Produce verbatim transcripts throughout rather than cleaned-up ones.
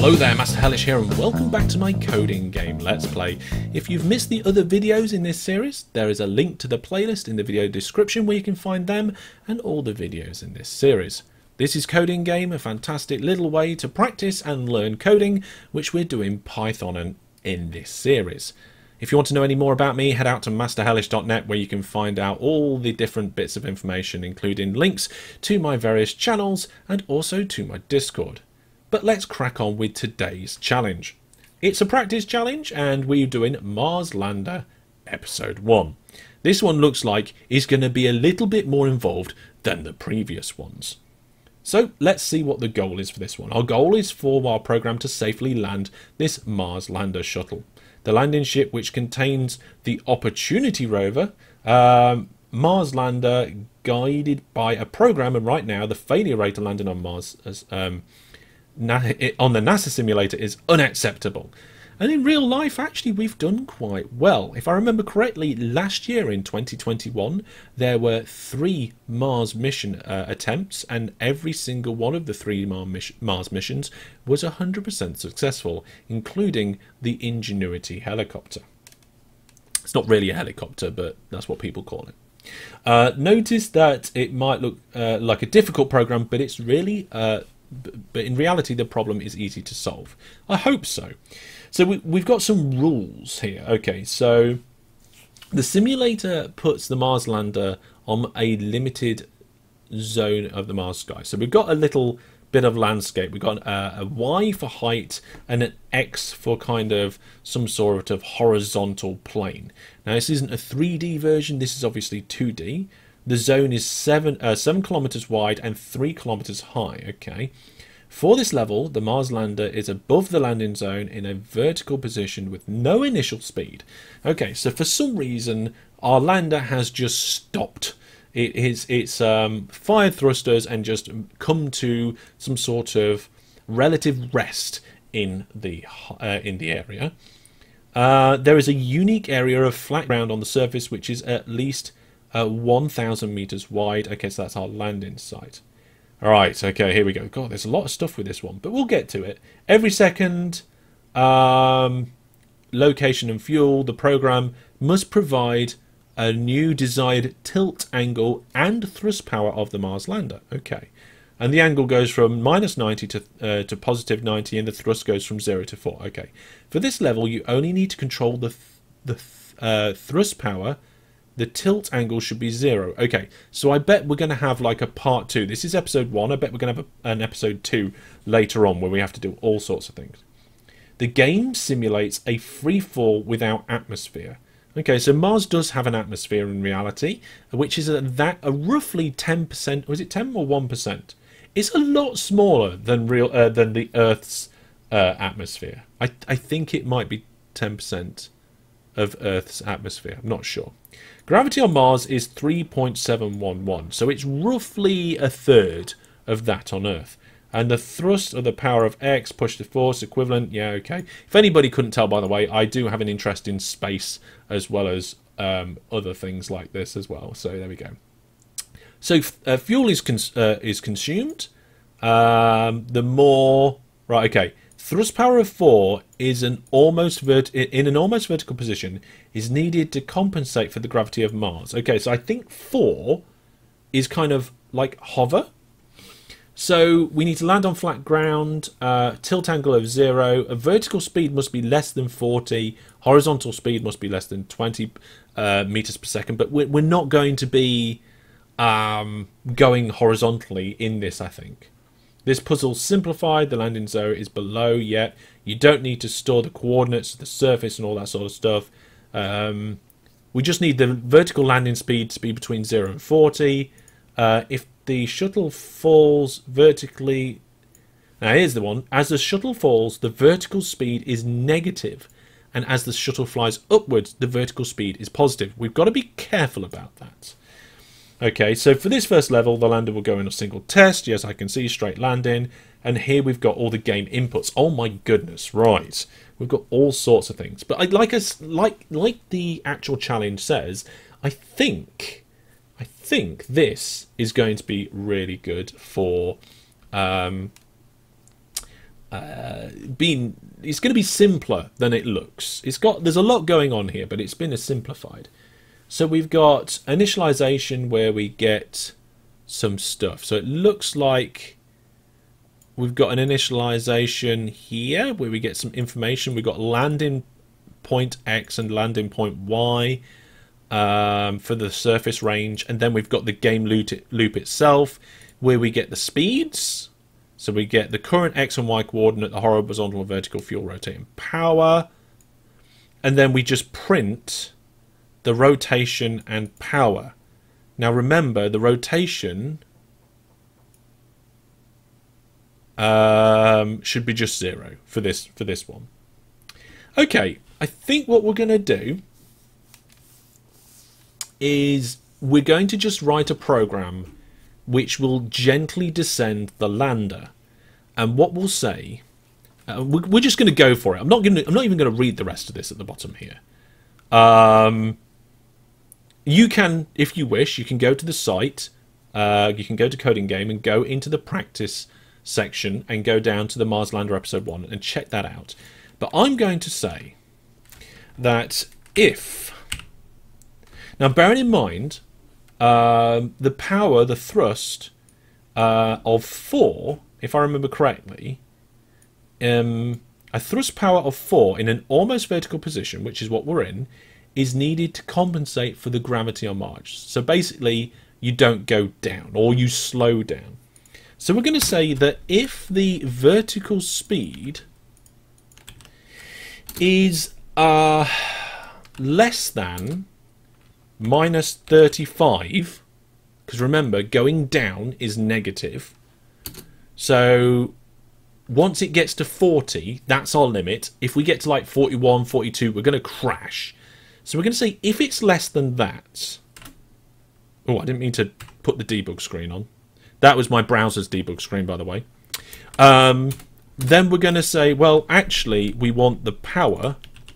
Hello there, Master Hellish here, and welcome back to my coding game Let's Play. If you've missed the other videos in this series, there is a link to the playlist in the video description where you can find them and all the videos in this series. This is Coding Game, a fantastic little way to practice and learn coding, which we're doing Python and in this series. If you want to know any more about me, head out to master hellish dot net where you can find out all the different bits of information, including links to my various channels and also to my Discord. But let's crack on with today's challenge. It's a practice challenge and we're doing Mars Lander episode one. This one looks like it's going to be a little bit more involved than the previous ones. So let's see what the goal is for this one. Our goal is for our program to safely land this Mars Lander shuttle. The landing ship, which contains the Opportunity rover, um, Mars Lander guided by a program, and right now the failure rate of landing on Mars as um, on the NASA simulator is unacceptable. And in real life, actually, we've done quite well. If I remember correctly, last year in twenty twenty-one, there were three Mars mission uh, attempts, and every single one of the three Mars missions was one hundred percent successful, including the Ingenuity helicopter. It's not really a helicopter, but that's what people call it. Uh, notice that it might look uh, like a difficult program, but it's really... Uh, but in reality the problem is easy to solve. I hope so. So we, we've got some rules here. Okay, so the simulator puts the Mars lander on a limited zone of the Mars sky. So we've got a little bit of landscape. We've got a, a Y for height and an X for kind of some sort of horizontal plane. Now this isn't a three D version, this is obviously two D. The zone is seven, uh, seven kilometers wide and three kilometers high. Okay. For this level, the Mars lander is above the landing zone in a vertical position with no initial speed. Okay, so for some reason, our lander has just stopped. It is it's um, fired thrusters and just come to some sort of relative rest in the uh, in the area. Uh, there is a unique area of flat ground on the surface, which is at least Uh, one thousand meters wide. Okay, so that's our landing site. Alright, okay, here we go. God, there's a lot of stuff with this one, but we'll get to it. Every second, um, location and fuel, the program must provide a new desired tilt angle and thrust power of the Mars lander. Okay, and the angle goes from minus ninety to, uh, to positive ninety, and the thrust goes from zero to four. Okay, for this level, you only need to control the, th the th uh, thrust power. The tilt angle should be zero. Okay, so I bet we're going to have like a part two. This is episode one. I bet we're going to have a, an episode two later on where we have to do all sorts of things. The game simulates a free fall without atmosphere. Okay, so Mars does have an atmosphere in reality, which is a, that a roughly ten percent. Was it ten or one percent? It's a lot smaller than real uh, than the Earth's uh, atmosphere. I I think it might be ten percent of Earth's atmosphere. I'm not sure. Gravity on Mars is three point seven one one, so it's roughly a third of that on Earth. And the thrust of the power of X push to force equivalent, yeah, okay. If anybody couldn't tell, by the way, I do have an interest in space as well as um, other things like this as well. So there we go. So uh, fuel is cons uh, is consumed. Um, the more right, okay. Thrust power of four is an almost vert in an almost vertical position is needed to compensate for the gravity of Mars. Okay, so I think four is kind of like hover. So we need to land on flat ground, uh, tilt angle of zero, a vertical speed must be less than forty, horizontal speed must be less than twenty uh, meters per second, but we're, we're not going to be um, going horizontally in this, I think. This puzzle's simplified, the landing zone is below yet. You don't need to store the coordinates of the surface and all that sort of stuff. Um, we just need the vertical landing speed to be between zero and forty. Uh, if the shuttle falls vertically... Now here's the one. As the shuttle falls, the vertical speed is negative. And as the shuttle flies upwards, the vertical speed is positive. We've got to be careful about that. Okay, so for this first level, the lander will go in a single test. Yes, I can see straight landing. And here we've got all the game inputs. Oh my goodness, right. We've got all sorts of things. But I, like, us, like, like the actual challenge says, I think, I think this is going to be really good for um, uh, been, it's going to be simpler than it looks. It's got, there's a lot going on here, but it's been a simplified. So we've got initialization where we get some stuff. So it looks like we've got an initialization here where we get some information. We've got landing point X and landing point Y um, for the surface range. And then we've got the game loop itself where we get the speeds. So we get the current X and Y coordinate, the horizontal and vertical fuel rotating power. And then we just print the rotation and power. Now remember, the rotation um, should be just zero for this for this one. Okay, I think what we're going to do is we're going to just write a program which will gently descend the lander, and what we'll say, uh, we're, we're just going to go for it. I'm not going to. I'm not even going to read the rest of this at the bottom here. Um, you can, if you wish, you can go to the site. Uh, you can go to CodinGame and go into the practice section and go down to the Mars Lander episode one and check that out. But I'm going to say that if, now bearing in mind um, the power, the thrust uh, of four, if I remember correctly, um, a thrust power of four in an almost vertical position, which is what we're in, is needed to compensate for the gravity on Mars. So basically you don't go down or you slow down. So we're going to say that if the vertical speed is uh, less than minus thirty-five, because remember, going down is negative. So once it gets to forty, that's our limit. If we get to like forty-one, forty-two, we're going to crash. So we're going to say if it's less than that... Oh, I didn't mean to put the debug screen on. That was my browser's debug screen, by the way. Um, then we're going to say, well, actually, we want the power.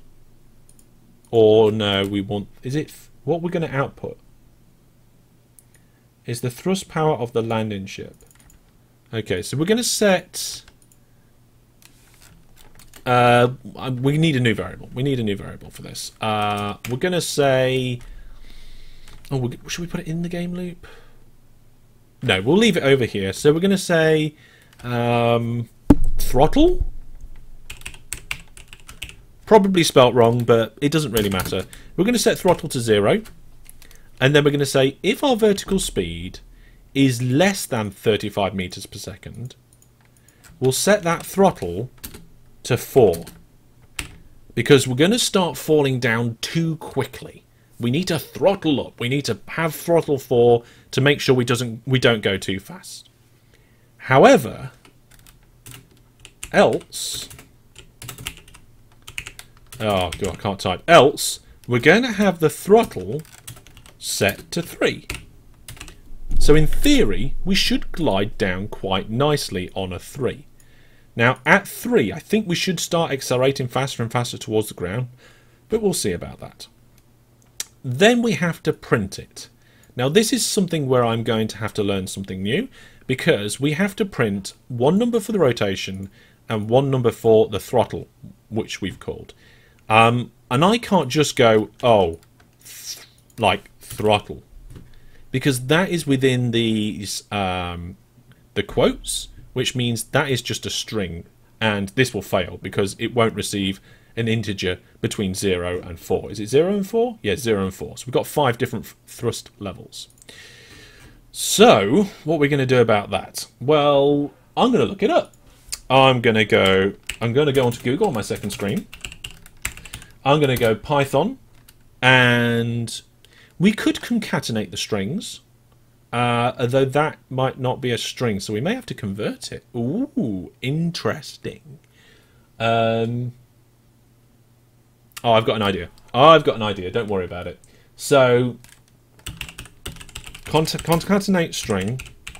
Or no, we want... Is it... What we're going to output is the thrust power of the landing ship. Okay, so we're going to set... Uh, we need a new variable. We need a new variable for this. Uh, we're going to say... Oh, we, should we put it in the game loop? No, we'll leave it over here. So we're going to say um, throttle. Probably spelt wrong, but it doesn't really matter. We're going to set throttle to zero. And then we're going to say if our vertical speed is less than thirty-five meters per second, we'll set that throttle to four. Because we're going to start falling down too quickly. We need to throttle up. We need to have throttle four to make sure we doesn't we don't go too fast. However, else, oh god, I can't type. Else, we're going to have the throttle set to three. So in theory, we should glide down quite nicely on a three. Now at three, I think we should start accelerating faster and faster towards the ground, but we'll see about that. Then we have to print it. Now this is something where I'm going to have to learn something new, because we have to print one number for the rotation and one number for the throttle, which we've called. Um, and I can't just go, oh, th like throttle, because that is within these um, the quotes, which means that is just a string, and this will fail because it won't receive an integer between zero and four. Is it zero and four? Yeah, zero and four. So we've got five different thrust levels. So what we're going to do about that? Well, I'm going to look it up. I'm going to go. I'm going to go onto Google on my second screen. I'm going to go Python, and we could concatenate the strings, uh, although that might not be a string, so we may have to convert it. Ooh, interesting. Um. Oh, I've got an idea. I've got an idea. Don't worry about it. So, concatenate string.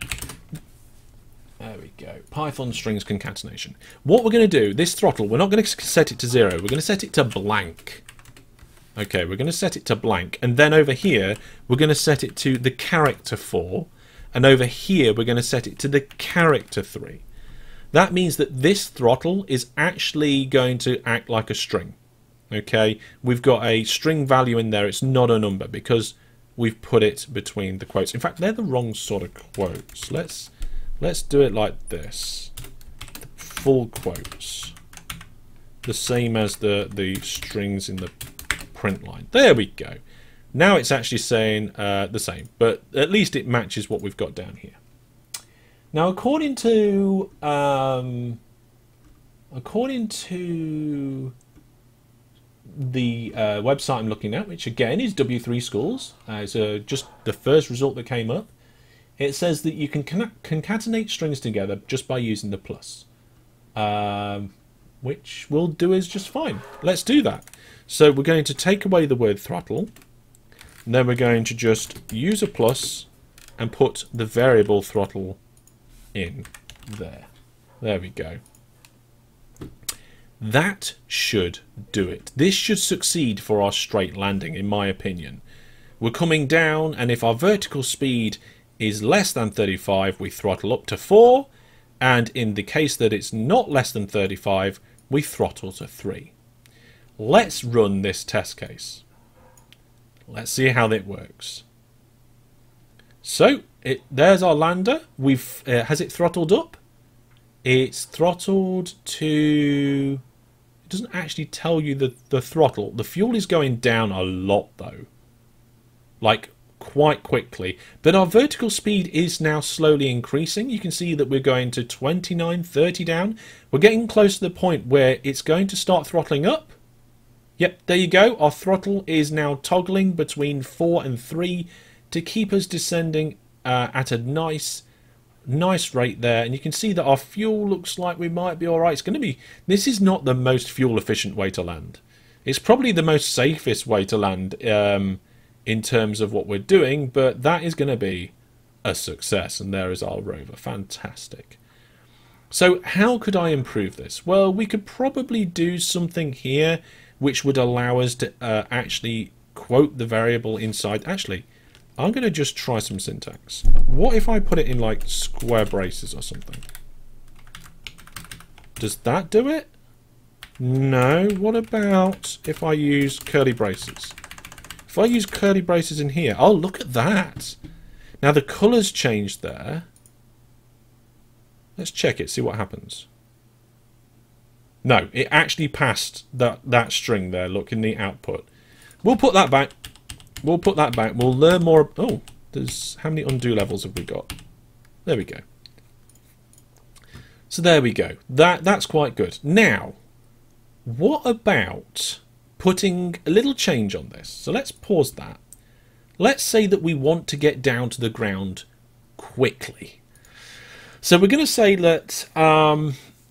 There we go. Python strings concatenation. What we're going to do, this throttle, we're not going to set it to zero. We're going to set it to blank. Okay, we're going to set it to blank. And then over here, we're going to set it to the character four. And over here, we're going to set it to the character three. that means that this throttle is actually going to act like a string. Okay, we've got a string value in there. It's not a number because we've put it between the quotes. In fact, they're the wrong sort of quotes. Let's let's do it like this. Full quotes, the same as the the strings in the print line. There we go. Now it's actually saying uh, the same, but at least it matches what we've got down here. Now, according to um, according to the uh, website I'm looking at, which again is W three Schools, uh, it's uh, just the first result that came up. It says that you can concatenate strings together just by using the plus. Um, which will do us just fine. Let's do that. So we're going to take away the word throttle, and then we're going to just use a plus and put the variable throttle in there. There we go. That should do it. This should succeed for our straight landing, in my opinion. We're coming down, and if our vertical speed is less than thirty-five, we throttle up to four. And in the case that it's not less than thirty-five, we throttle to three. Let's run this test case. Let's see how that works. So, it, there's our lander. We've uh, has it throttled up? It's throttled to... It doesn't actually tell you the, the throttle. The fuel is going down a lot, though. Like, quite quickly, but our vertical speed is now slowly increasing. You can see that we're going to twenty-nine, thirty down. We're getting close to the point where it's going to start throttling up. Yep, there you go. Our throttle is now toggling between four and three to keep us descending uh, at a nice nice rate there. And you can see that our fuel looks like we might be all right. It's going to be, this is not the most fuel efficient way to land. It's probably the most safest way to land um, in terms of what we're doing, but that is going to be a success. And there is our rover. Fantastic. So how could I improve this? Well, we could probably do something here which would allow us to uh, actually quote the variable inside. Actually, I'm going to just try some syntax. What if I put it in like square braces or something? Does that do it? No. What about if I use curly braces? If I use curly braces in here, oh, look at that. Now the colours changed there. Let's check it, see what happens. No, it actually passed that, that string there, look, in the output. We'll put that back. We'll put that back. We'll learn more. Oh, there's, how many undo levels have we got? There we go. So there we go. That That's quite good. Now, what about putting a little change on this? So let's pause that. Let's say that we want to get down to the ground quickly. So we're going to say that um,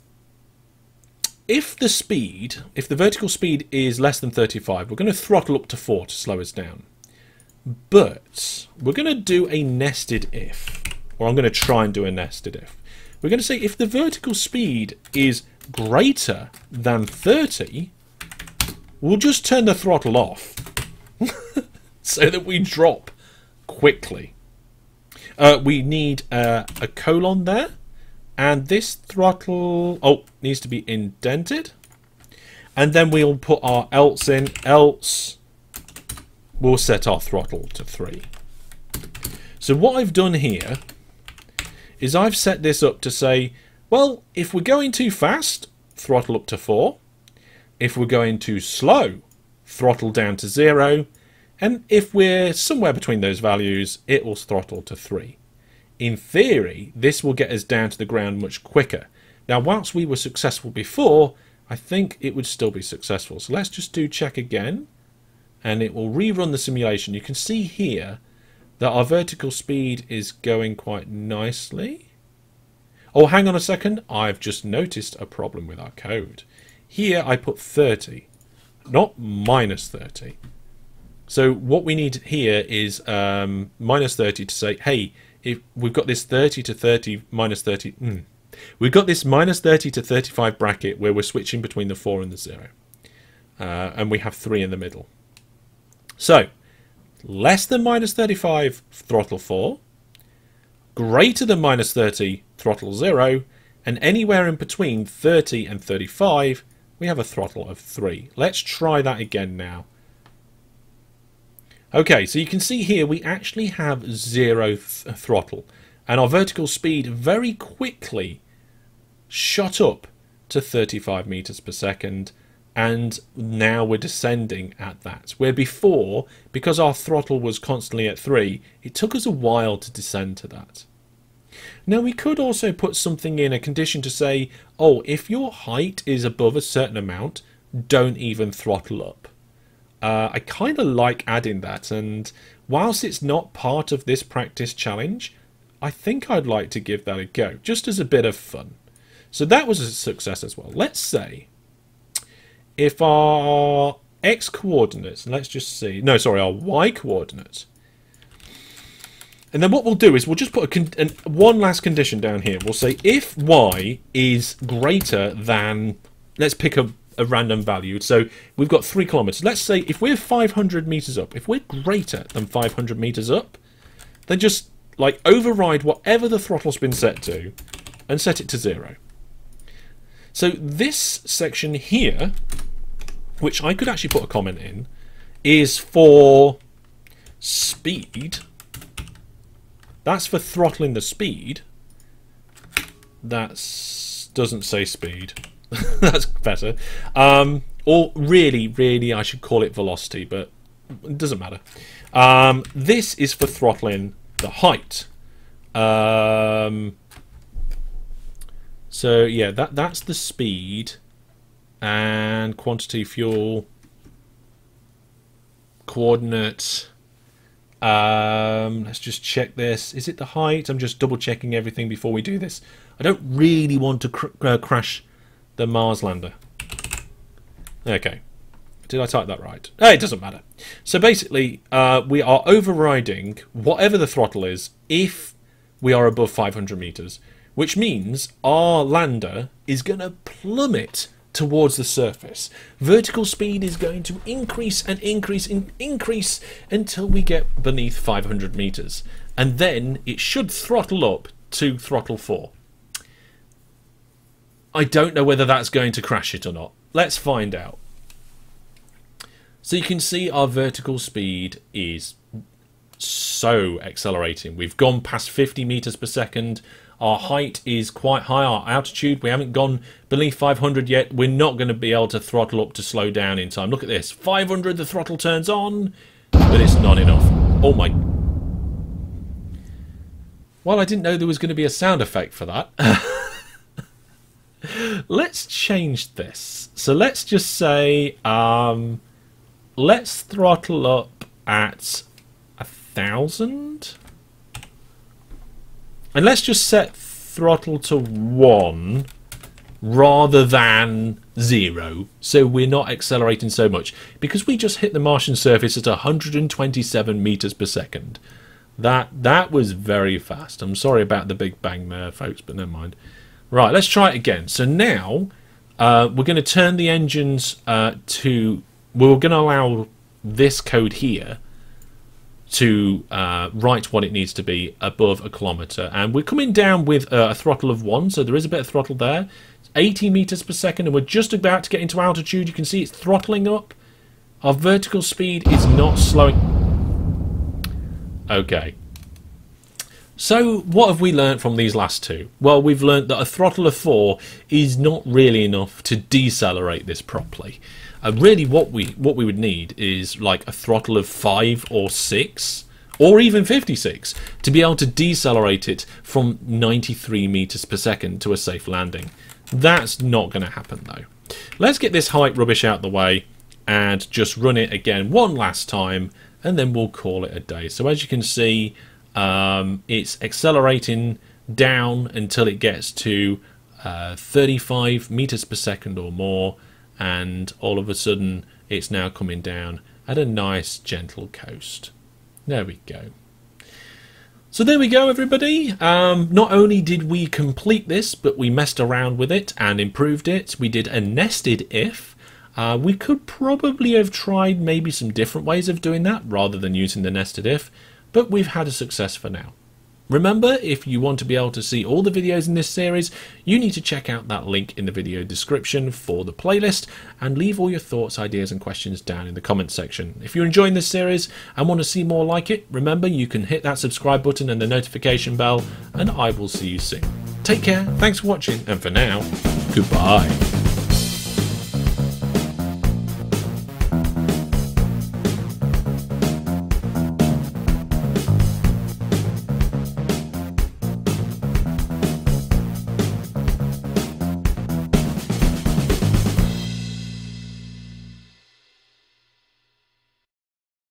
if the speed, if the vertical speed is less than thirty-five, we're going to throttle up to four to slow us down. But we're going to do a nested if, or I'm going to try and do a nested if. We're going to say if the vertical speed is greater than thirty, we'll just turn the throttle off so that we drop quickly. Uh, we need uh, a colon there, and this throttle, oh, needs to be indented. And then we'll put our else in, else we'll set our throttle to three. So what I've done here is I've set this up to say, well, if we're going too fast, throttle up to four. If we're going too slow, throttle down to zero. And if we're somewhere between those values, it will throttle to three. In theory, this will get us down to the ground much quicker. Now, whilst we were successful before, I think it would still be successful. So let's just do check again, and it will rerun the simulation. You can see here that our vertical speed is going quite nicely. Oh, hang on a second. I've just noticed a problem with our code. Here I put thirty, not minus thirty. So what we need here is um, minus thirty to say, hey, if we've got this thirty to thirty, minus thirty, mm, we've got this minus thirty to thirty-five bracket where we're switching between the four and the zero. Uh, and we have three in the middle. So, less than minus thirty-five, throttle four. Greater than minus thirty, throttle zero. And anywhere in between thirty and thirty-five, we have a throttle of three. Let's try that again now. Okay, so you can see here we actually have zero th throttle. And our vertical speed very quickly shot up to thirty-five meters per second. And now we're descending at that. Where before, because our throttle was constantly at three, it took us a while to descend to that. Now we could also put something in, a condition to say, oh, if your height is above a certain amount, don't even throttle up. Uh, I kind of like adding that, and whilst it's not part of this practice challenge, I think I'd like to give that a go, just as a bit of fun. So that was a success as well. Let's say if our x coordinates, let's just see, no, sorry, our y coordinates, and then what we'll do is we'll just put a con an, one last condition down here. We'll say if y is greater than, let's pick a, a random value. So we've got three kilometers. Let's say if we're five hundred meters up, if we're greater than five hundred meters up, then just like override whatever the throttle's been set to and set it to zero. So this section here, which I could actually put a comment in, is for speed. That's for throttling the speed. That doesn't say speed. That's better. Um, or really, really, I should call it velocity, but it doesn't matter. Um, this is for throttling the height. Um, so yeah, that that's the speed and quantity fuel coordinate. Um, let's just check this. Is it the height? I'm just double checking everything before we do this. I don't really want to cr uh, crash the Mars lander. Okay. Did I type that right? Oh, it doesn't matter. So basically, uh, we are overriding whatever the throttle is if we are above five hundred meters, which means our lander is going to plummet towards the surface. Vertical speed is going to increase and increase and increase until we get beneath five hundred meters. And then it should throttle up to throttle four. I don't know whether that's going to crash it or not. Let's find out. So you can see our vertical speed is so accelerating. We've gone past fifty meters per second. Our height is quite high. Our altitude, we haven't gone beneath five hundred yet. We're not going to be able to throttle up to slow down in time. Look at this. five hundred, the throttle turns on, but it's not enough. Oh my. Well, I didn't know there was going to be a sound effect for that. Let's change this. So let's just say, um, let's throttle up at a thousand. And let's just set throttle to one rather than zero, so we're not accelerating so much, because we just hit the Martian surface at one hundred twenty-seven meters per second. That that was very fast. I'm sorry about the big bang there, folks, but never mind. Right, let's try it again. So now uh, we're going to turn the engines uh, to... We're going to allow this code here to uh, write what it needs to be above a kilometre. And we're coming down with uh, a throttle of one, so there is a bit of throttle there. It's eighty meters per second, and we're just about to get into altitude. You can see it's throttling up. Our vertical speed is not slowing. Okay. So what have we learnt from these last two? Well, we've learnt that a throttle of four is not really enough to decelerate this properly. Uh, really what we what we would need is like a throttle of five or six or even fifty-six to be able to decelerate it from ninety-three meters per second to a safe landing. That's not going to happen though. Let's get this height rubbish out the way and just run it again one last time, and then we'll call it a day. So as you can see, um, it's accelerating down until it gets to uh, thirty-five meters per second or more, and all of a sudden it's now coming down at a nice gentle coast. There we go. So there we go, everybody. Um, not only did we complete this, but we messed around with it and improved it. We did a nested if. Uh, we could probably have tried maybe some different ways of doing that rather than using the nested if, but we've had a success for now. Remember, if you want to be able to see all the videos in this series, you need to check out that link in the video description for the playlist and leave all your thoughts, ideas and questions down in the comments section. If you're enjoying this series and want to see more like it, remember you can hit that subscribe button and the notification bell, and I will see you soon. Take care, thanks for watching, and for now, goodbye.